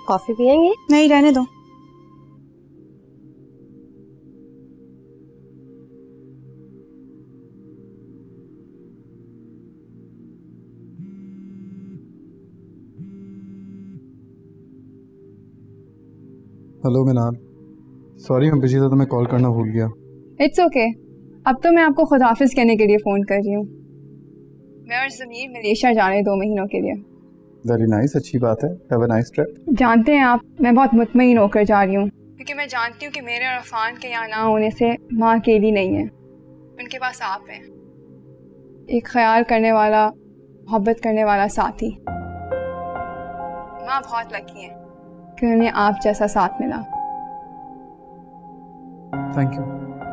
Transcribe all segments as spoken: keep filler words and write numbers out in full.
Coffee पियेंगे? नहीं, रहने दो। हेलो मिनाल, सॉरी मैं बिजी था तो मैं कॉल करना भूल गया। It's okay okay. अब तो मैं आपको खुदाफिज कहने के लिए फ़ोन कर रही हूँ। मैं और ज़मीर मलेशिया जा रहे हैं दो महीनों के लिए। वेरी नाइस, अच्छी बात है। Have a nice trip. जानते हैं आप, मैं बहुत मुतमईन होकर जा रही हूँ क्योंकि मैं जानती हूँ कि मेरे और अफान के यहाँ ना होने से माँ अकेली नहीं है, उनके पास आप हैं, एक ख्याल करने वाला, मोहब्बत करने वाला साथी। माँ बहुत लकी है कि उन्हें आप जैसा साथ मिला। Thank you.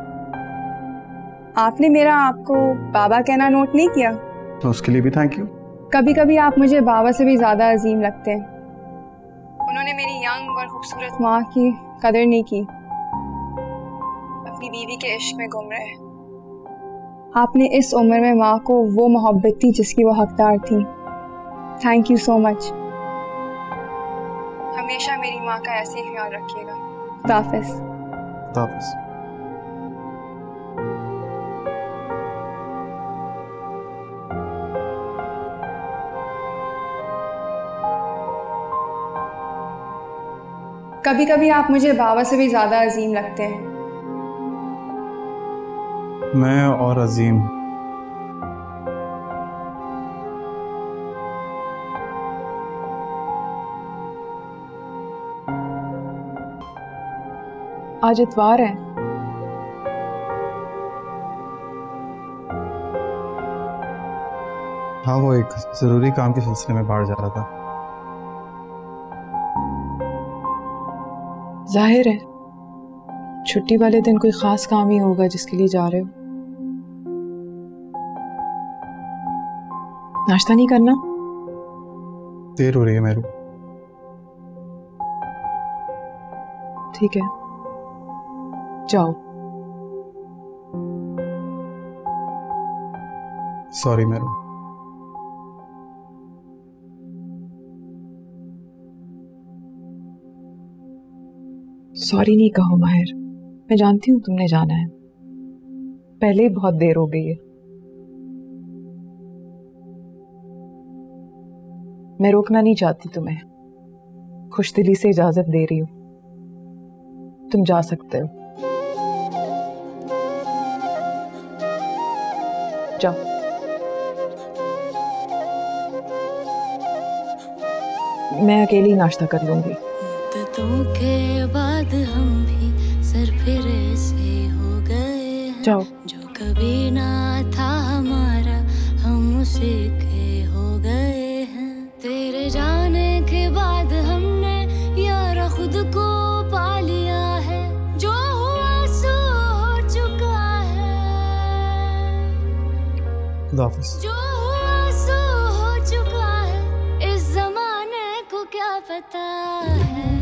आपने मेरा आपको बाबा कहना नोट नहीं किया? तो उसके लिए भी थैंक यू। कभी कभी आप मुझे बाबा से भी ज़्यादा अजीम लगते हैं। उन्होंने मेरी यंग और खूबसूरत माँ की कदर नहीं की, अपनी बीवी के इश्क में गुम रहे। आपने इस उम्र में माँ को वो मोहब्बत दी जिसकी वो हकदार थी। Thank you so much. हमेशा मेरी माँ का ऐसे ही ख्याल रखिएगा। खुदा हाफिज़। खुदा हाफिज़। कभी कभी आप मुझे बाबा से भी ज़्यादा अजीम लगते हैं। मैं और अजीम आज इतवार है। हाँ, वो एक जरूरी काम के सिलसिले में बाहर जा रहा था। जाहिर है छुट्टी वाले दिन कोई खास काम ही होगा जिसके लिए जा रहे हो। नाश्ता नहीं करना? देर हो रही है मेरू। ठीक है, जाओ। सॉरी मेरू। सॉरी नहीं कहो माहिर, मैं जानती हूँ तुमने जाना है, पहले ही बहुत देर हो गई है। मैं रोकना नहीं चाहती तुम्हें, खुशदिली से इजाजत दे रही हूँ, तुम जा सकते हो, जाओ। मैं अकेली नाश्ता कर लूंगी। मुद्दतों के बाद हम भी सरफिरे से हो गए हैं, जाओ। जो कभी ना था हमारा हम उसी के हो गए हैं। तेरे जाने के बाद हमने यारा खुद को पा लिया है, जो हुआ सो हो चुका है, खुदा हाफिज़। जो हुआ सो हो चुका है, इस जमाने को क्या पता है।